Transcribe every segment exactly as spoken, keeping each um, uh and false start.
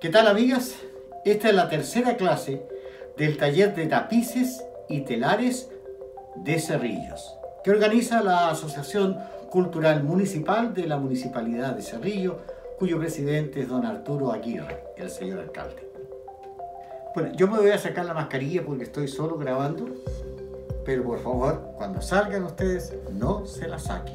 ¿Qué tal, amigas? Esta es la tercera clase del taller de tapices y telares de Cerrillos, que organiza la Asociación Cultural Municipal de la Municipalidad de Cerrillo, cuyo presidente es don Arturo Aguirre, el señor alcalde. Bueno, yo me voy a sacar la mascarilla porque estoy solo grabando, pero por favor, cuando salgan ustedes, no se la saquen.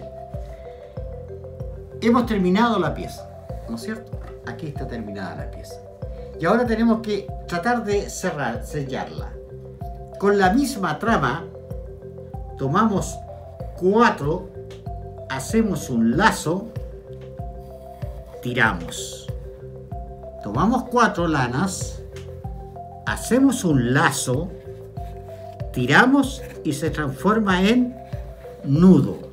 Hemos terminado la pieza, ¿no es cierto? Aquí está terminada la pieza. Y ahora tenemos que tratar de cerrar, sellarla. Con la misma trama, tomamos cuatro, hacemos un lazo, tiramos. Tomamos cuatro lanas, hacemos un lazo, tiramos y se transforma en nudo.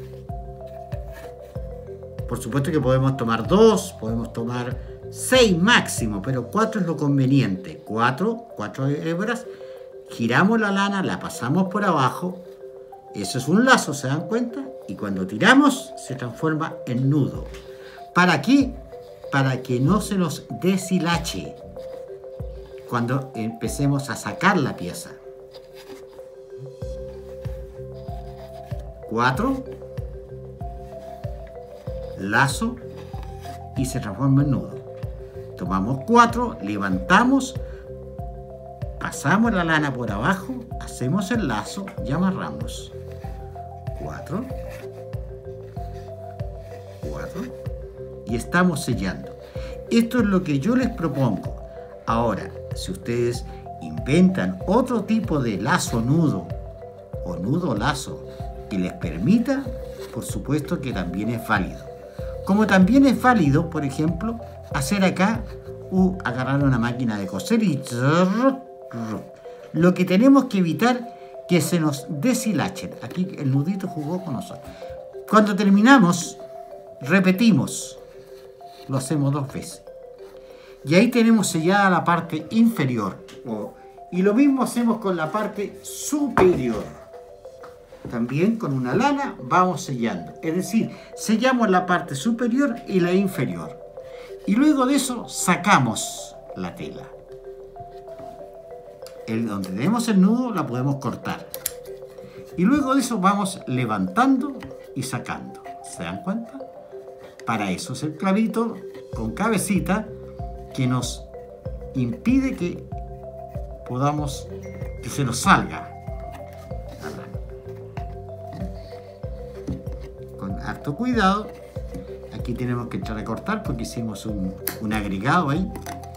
Por supuesto que podemos tomar dos, podemos tomar seis máximo, pero cuatro es lo conveniente. Cuatro, cuatro hebras, giramos la lana, la pasamos por abajo. Eso es un lazo, ¿se dan cuenta? Y cuando tiramos, se transforma en nudo. ¿Para qué? Para que no se nos deshilache cuando empecemos a sacar la pieza. Cuatro, lazo y se transforma en nudo. Tomamos cuatro, levantamos, pasamos la lana por abajo, hacemos el lazo y amarramos. Cuatro, cuatro y estamos sellando. Esto es lo que yo les propongo. Ahora, si ustedes inventan otro tipo de lazo nudo o nudo lazo que les permita, por supuesto que también es válido. Como también es válido, por ejemplo, hacer acá, uh, agarrar una máquina de coser y... Lo que tenemos que evitar que se nos deshilachen. Aquí el nudito jugó con nosotros. Cuando terminamos, repetimos. Lo hacemos dos veces. Y ahí tenemos sellada la parte inferior. Y lo mismo hacemos con la parte superior. También con una lana vamos sellando. Es decir, sellamos la parte superior y la inferior. Y luego de eso sacamos la tela. El, donde tenemos el nudo la podemos cortar. Y luego de eso vamos levantando y sacando. ¿Se dan cuenta? Para eso es el clavito con cabecita que nos impide que podamos, que se nos salga. Con harto cuidado. Aquí tenemos que entrar a cortar porque hicimos un, un agregado ahí.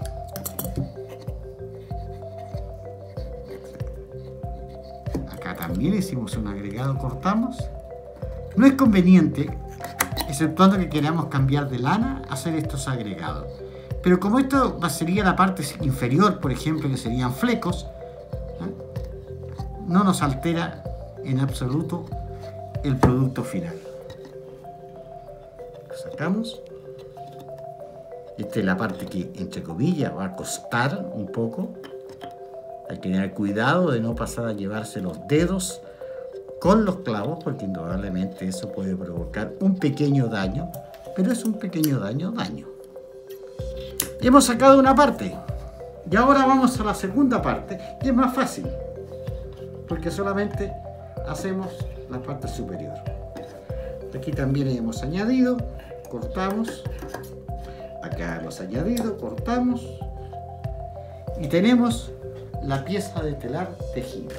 Acá también hicimos un agregado, cortamos. No es conveniente, exceptuando que queramos cambiar de lana, hacer estos agregados. Pero como esto sería la parte inferior, por ejemplo, que serían flecos, ¿eh? No nos altera en absoluto el producto final. Sacamos. Esta es la parte que, entre comillas, va a costar un poco. Hay que tener cuidado de no pasar a llevarse los dedos con los clavos, porque indudablemente eso puede provocar un pequeño daño, pero es un pequeño daño, daño. Y hemos sacado una parte. Y ahora vamos a la segunda parte, y es más fácil, porque solamente hacemos la parte superior. Aquí también hemos añadido, cortamos, acá hemos añadido, cortamos, y tenemos la pieza de telar tejida.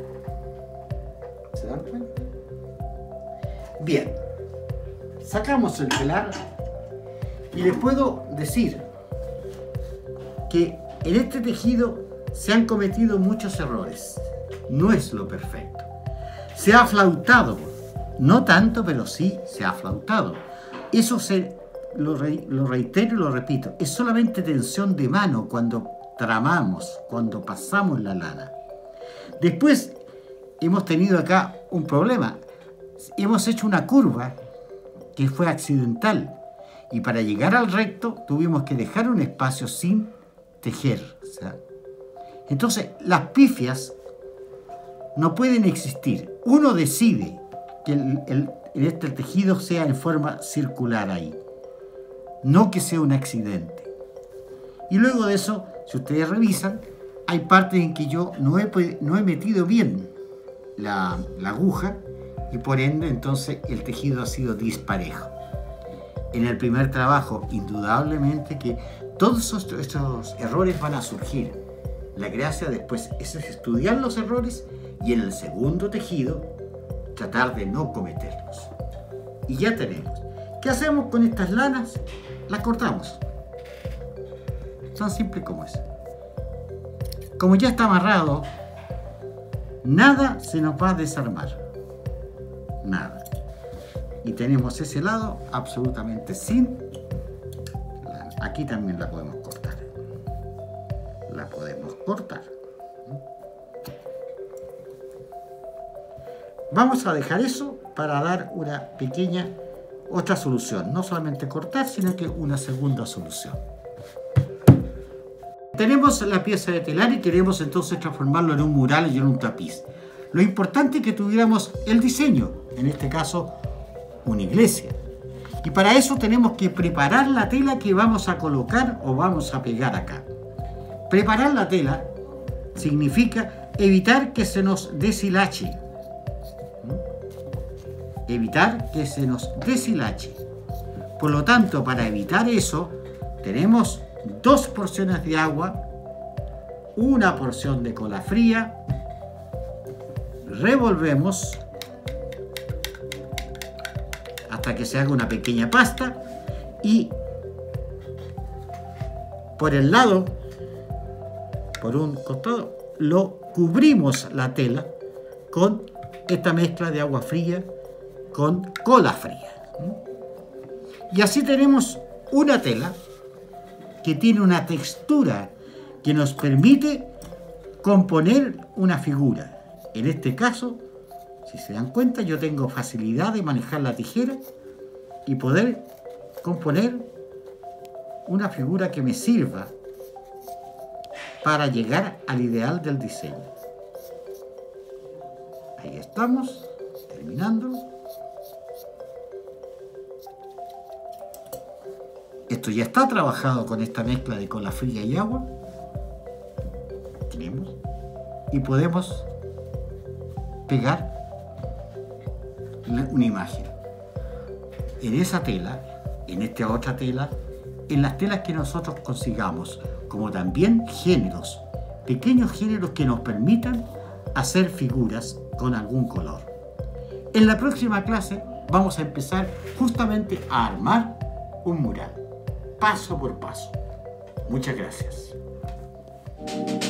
¿Se dan cuenta? Bien, sacamos el telar y les puedo decir que en este tejido se han cometido muchos errores. No es lo perfecto. Se ha flautado. No tanto, pero sí se ha flautado. Eso se, lo, re, lo reitero y lo repito, es solamente tensión de mano cuando tramamos, cuando pasamos la lana. Después hemos tenido acá un problema. Hemos hecho una curva que fue accidental y para llegar al recto tuvimos que dejar un espacio sin tejer. O sea, entonces las pifias no pueden existir. Uno decide que el, el, este, el tejido sea en forma circular ahí, no que sea un accidente. Y luego de eso, si ustedes revisan, hay partes en que yo no he, no he metido bien la, la aguja y por ende entonces el tejido ha sido disparejo. En el primer trabajo, indudablemente que todos estos, estos errores van a surgir. La gracia después es estudiar los errores y en el segundo tejido tratar de no cometerlos. Y ya tenemos. ¿Qué hacemos con estas lanas? Las cortamos. Tan simple como es. Como ya está amarrado, nada se nos va a desarmar. Nada. Y tenemos ese lado absolutamente sin lana. Aquí también la podemos cortar. La podemos cortar. Vamos a dejar eso para dar una pequeña otra solución. No solamente cortar, sino que una segunda solución. Tenemos la pieza de telar y queremos entonces transformarlo en un mural y en un tapiz. Lo importante es que tuviéramos el diseño, en este caso una iglesia. Y para eso tenemos que preparar la tela que vamos a colocar o vamos a pegar acá. Preparar la tela significa evitar que se nos deshilache. Evitar que se nos deshilache. Por lo tanto, para evitar eso, tenemos dos porciones de agua, una porción de cola fría, revolvemos hasta que se haga una pequeña pasta y por el lado, por un costado, lo cubrimos la tela con esta mezcla de agua fría con cola fría. Y así tenemos una tela que tiene una textura que nos permite componer una figura. En este caso, si se dan cuenta, yo tengo facilidad de manejar la tijera y poder componer una figura que me sirva para llegar al ideal del diseño. Ahí estamos, terminando. Esto ya está trabajado con esta mezcla de cola fría y agua. Tenemos. Y podemos pegar una imagen. En esa tela, en esta otra tela, en las telas que nosotros consigamos, como también géneros, pequeños géneros que nos permitan hacer figuras con algún color. En la próxima clase vamos a empezar justamente a armar un mural, paso por paso. Muchas gracias.